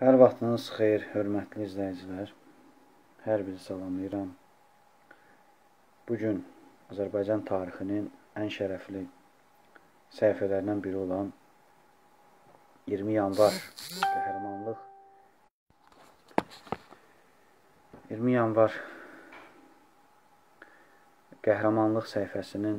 Hər vaxtınız xeyir, hörmətli izləyicilər. Hər biri salamlayıram. Bugün Azərbaycan tarixinin ən şərəfli səhifələrindən biri olan 20 yanvar qəhrəmanlıq 20 yanvar qəhrəmanlıq səhifəsinin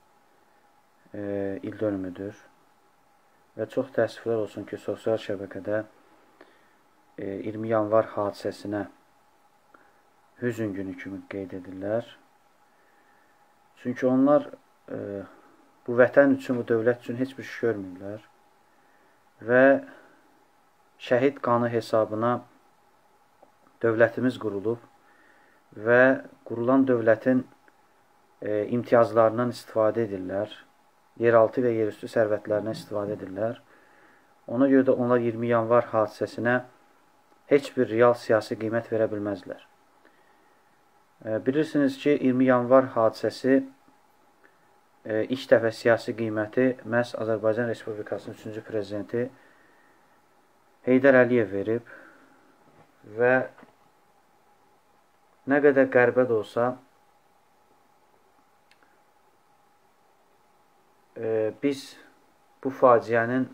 ildönümüdür. Və çox təəssüflər olsun ki, sosial şəbəkədə 20 yanvar hadisəsinə hüzün günü kimi qeyd edirlər. Çünki onlar bu vətən üçün, bu dövlət üçün heç bir şey görmürlər. Və şəhid qanı hesabına dövlətimiz qurulub və qurulan dövlətin imtiyazlarından istifadə edirlər. Yeraltı və yerüstü sərvətlərindən istifadə edirlər. Ona görə də onlar 20 yanvar hadisəsinə heç bir real siyasi qiymət verə bilməzlər. Bilirsiniz ki, 20 yanvar hadisəsi ilk dəfə siyasi qiyməti məhz Azərbaycan Respublikasının 3-cü prezidenti Heydər Əliyev verib və nə qədər qərbə də olsa biz bu faciənin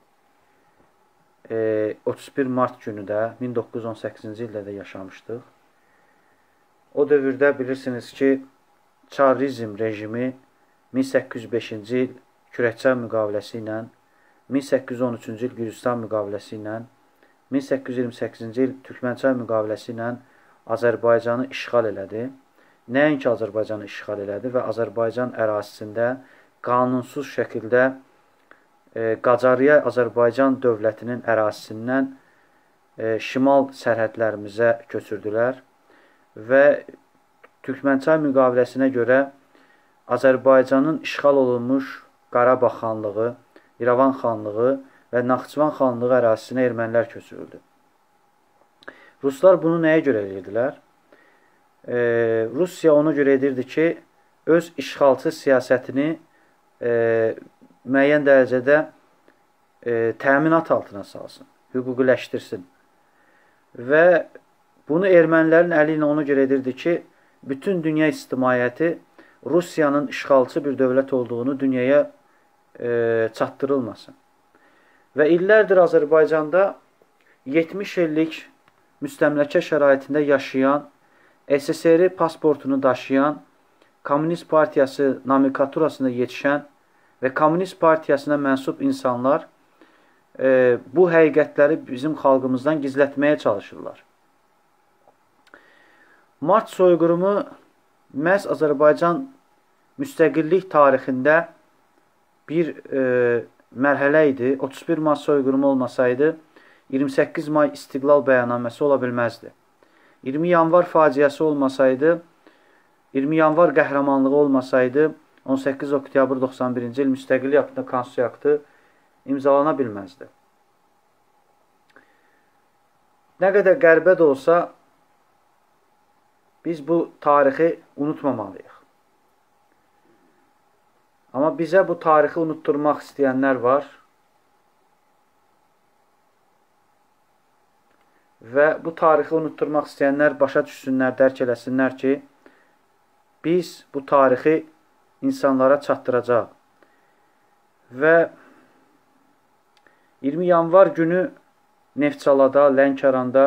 31 mart günü də 1918-ci ildə də yaşamışdıq. O dövrdə bilirsiniz ki, Çarizm rejimi 1805-ci il Kürəkçay müqaviləsi ilə, 1813-cü il Gürcüstan müqaviləsi ilə, 1828-ci il Türkmənçay müqaviləsi ilə Azərbaycanı işğal elədi. Nəinki Azərbaycanı işğal elədi və Azərbaycan ərazisində qanunsuz şəkildə Qacarıya Azərbaycan dövlətinin ərazisindən şimal sərhədlərimizə köçürdülər və Türkmənçay müqaviləsinə görə Azərbaycanın işğal olunmuş Qarabağ xanlığı, İrəvan xanlığı və Naxçıvan xanlığı ərazisinə ermənilər köçürüldü. Ruslar bunu nəyə görə edirdilər? Rusiya onu görə edirdi ki, öz işğalçı siyasətini müəyyən dərəcədə təminat altına salsın, hüquqiləşdirsin. Və bunu ermənilərin əli ilə ona görə edirdi ki, bütün dünya ictimaiyyəti Rusiyanın işğalçı bir dövlət olduğunu dünyaya çatdırılmasın. Və illərdir Azərbaycanda 70 illik müstəmləkə şəraitində yaşayan, SSR pasportunu daşıyan, Komünist Partiyası nomenklaturasında yetişən və Komünist Partiyasına mənsub insanlar bu həqiqətləri bizim xalqımızdan gizlətməyə çalışırlar. Mart soyqırımı məhz Azərbaycan müstəqillik tarixində bir mərhələ idi. 31 Mart soyqırımı olmasaydı 28 may İstiqlal bəyannaməsi ola bilməzdi. 20 yanvar faciəsi olmasaydı, 20 yanvar qəhrəmanlığı olmasaydı 18 oktyabr 91-ci il müstəqillik haqqında konstitusiya aktı imzalana bilməzdi. Nə qədər qərbə də olsa biz bu tarixi unutmamalıyıq. Amma bizə bu tarixi unutturmaq istəyənlər var və bu tarixi unutturmaq istəyənlər başa düşsünlər, dərk eləsinlər ki, biz bu tarixi insanlara çatdıracaq. Və 20 yanvar günü Neftçalada, Lənkəranda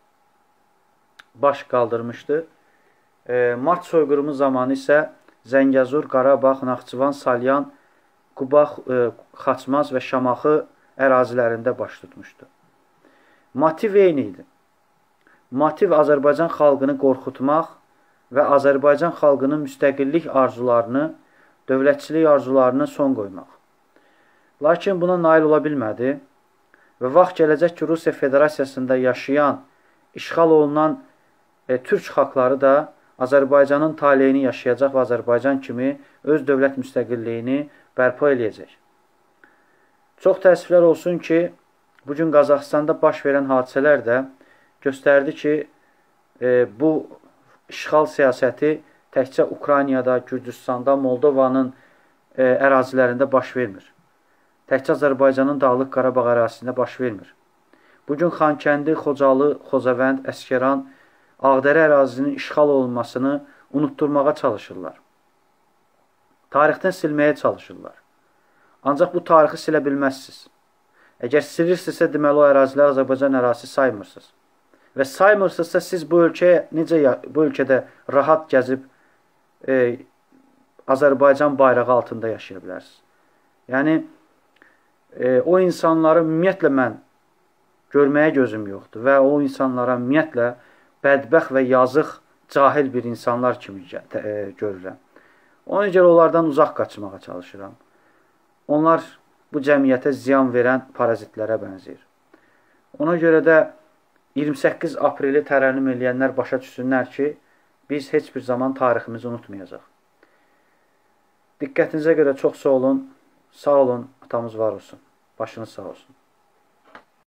baş qaldırmışdı. Mart soyqırımı zamanı isə Zəngəzur, Qarabağ, Naxçıvan, Salyan, Qubax, Xaçmaz və Şamaxı ərazilərində baş tutmuşdu. Motiv eyni idi. Motiv Azərbaycan xalqını qorxutmaq və Azərbaycan xalqının müstəqillik arzularını, dövlətçilik arzularını son qoymaq. Lakin buna nail ola bilmədi və vaxt gələcək ki, Rusiya Federasiyasında yaşayan, işğal olunan türk xalqları da Azərbaycanın taleyini yaşayacaq və Azərbaycan kimi öz dövlət müstəqilliyini bərpa eləyəcək. Çox təəssüflər olsun ki, bugün Qazaxıstanda baş verən hadisələr də göstərdi ki, bu işğal siyasəti təkcə Ukraynada, Gürcüstanda, Moldovanın ərazilərində baş vermir. Təkcə Azərbaycanın Dağlıq Qarabağ ərazisində baş vermir. Bugün Xankəndi, Xocalı, Xocavənd, Əsgəran, Ağdərə ərazisinin işğal olunmasını unutturmağa çalışırlar. Tarixdən silməyə çalışırlar. Ancaq bu tarixi silə bilməzsiniz. Əgər silirsinizsə, deməli o ərazilər Azərbaycan ərazisi saymırsınız. Və saymırsınızsa, siz bu ölkədə rahat gəzib Azərbaycan bayrağı altında yaşaya bilərsiniz. Yəni, o insanları ümumiyyətlə mən görməyə gözüm yoxdur və o insanlara ümumiyyətlə bədbəxt və yazıq, cahil bir insanlar kimi görürəm. Ona görə onlardan uzaq qaçmağa çalışıram. Onlar bu cəmiyyətə ziyan verən parazitlərə bənzəyir. Ona görə də 28 apreli tərənnüm eləyənlər başa düşsünlər ki, biz heç bir zaman tariximizi unutmayacaq. Diqqətinizə görə çox sağ olun. Sağ olun, atamız var olsun. Başınız sağ olsun.